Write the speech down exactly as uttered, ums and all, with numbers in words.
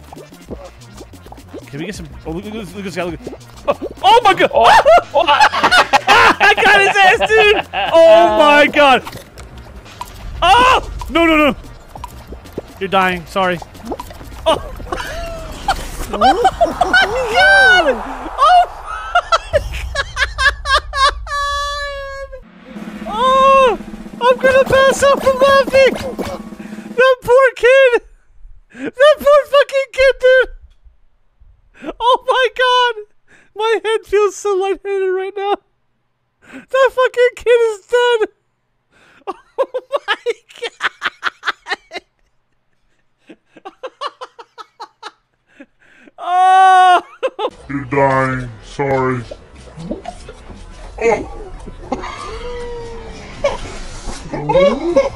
Can we get some? Oh, look, look, look, look at this guy! Look at. Oh, oh my god! Oh. I got his ass, dude! Oh my god! Oh! No, no, no! You're dying. Sorry. Oh! Oh my god! Oh my god! Oh! I'm gonna pass out from laughing! That poor kid! That poor fucking kid, dude! Oh my god! My head feels so lightheaded right now. That fucking kid is dead! Oh my god! Oh! You're dying. Sorry. Oh.